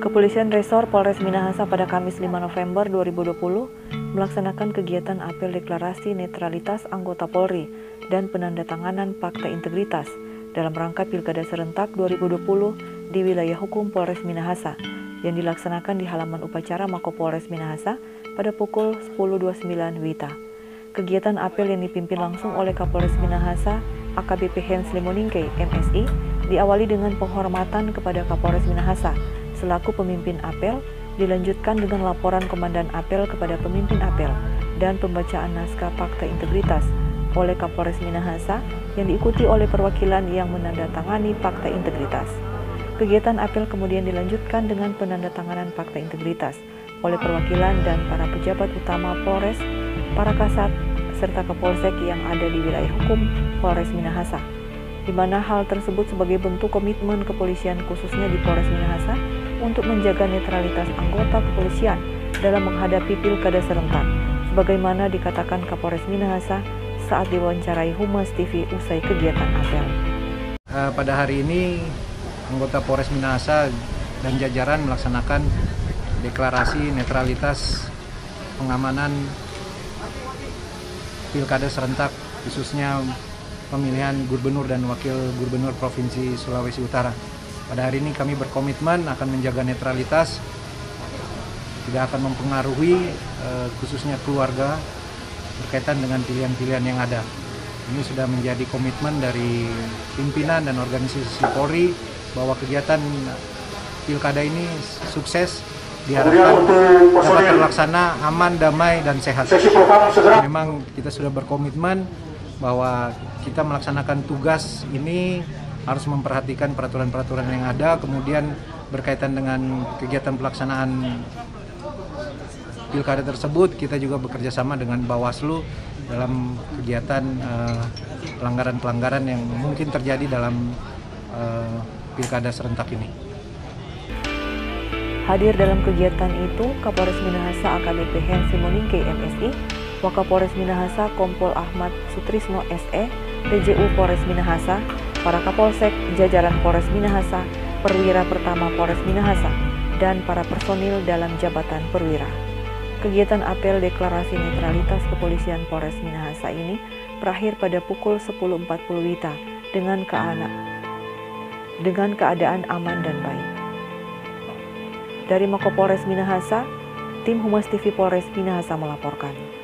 Kepolisian Resor Polres Minahasa pada Kamis 5 November 2020 melaksanakan kegiatan apel deklarasi netralitas anggota Polri dan penandatanganan Fakta Integritas dalam rangka Pilkada Serentak 2020 di wilayah hukum Polres Minahasa yang dilaksanakan di halaman upacara Mako Polres Minahasa pada pukul 10.29 WITA. Kegiatan apel yang dipimpin langsung oleh Kapolres Minahasa AKBP Hens Limoningke, MSI, diawali dengan penghormatan kepada Kapolres Minahasa selaku pemimpin apel, dilanjutkan dengan laporan Komandan Apel kepada pemimpin apel dan pembacaan naskah Fakta Integritas oleh Kapolres Minahasa yang diikuti oleh perwakilan yang menandatangani Fakta Integritas. Kegiatan apel kemudian dilanjutkan dengan penandatanganan Fakta Integritas oleh perwakilan dan para pejabat utama Polres, para kasat, serta Kapolsek yang ada di wilayah hukum Polres Minahasa, di mana hal tersebut sebagai bentuk komitmen kepolisian khususnya di Polres Minahasa untuk menjaga netralitas anggota kepolisian dalam menghadapi Pilkada Serentak, sebagaimana dikatakan Kapolres Minahasa saat diwawancarai Humas TV usai kegiatan apel. Pada hari ini, anggota Polres Minahasa dan jajaran melaksanakan deklarasi netralitas pengamanan Pilkada Serentak, khususnya pemilihan Gubernur dan Wakil Gubernur Provinsi Sulawesi Utara. Pada hari ini kami berkomitmen akan menjaga netralitas, tidak akan mempengaruhi khususnya keluarga berkaitan dengan pilihan-pilihan yang ada. Ini sudah menjadi komitmen dari pimpinan dan organisasi Polri bahwa kegiatan Pilkada ini sukses, diharapkan dapat terlaksana aman, damai, dan sehat. Memang kita sudah berkomitmen bahwa kita melaksanakan tugas ini harus memperhatikan peraturan-peraturan yang ada, kemudian berkaitan dengan kegiatan pelaksanaan Pilkada tersebut, kita juga bekerja sama dengan Bawaslu dalam kegiatan pelanggaran-pelanggaran yang mungkin terjadi dalam Pilkada Serentak ini. Hadir dalam kegiatan itu Kapolres Minahasa AKBP Hens Limoningke, MSI, Wakapolres Minahasa Kompol Ahmad Sutrisno SE, PJU Polres Minahasa, para Kapolsek, jajaran Polres Minahasa, Perwira Pertama Polres Minahasa, dan para personil dalam jabatan perwira. Kegiatan apel deklarasi netralitas kepolisian Polres Minahasa ini berakhir pada pukul 10.40 WITA dengan keadaan aman dan baik. Dari Mako Polres Minahasa, tim Humas TV Polres Minahasa melaporkan.